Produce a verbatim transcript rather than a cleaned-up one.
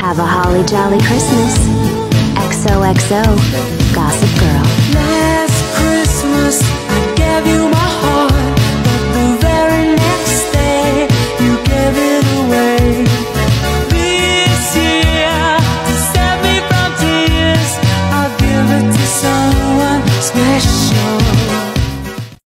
Have a holly jolly Christmas. X O X O, Gossip Girl.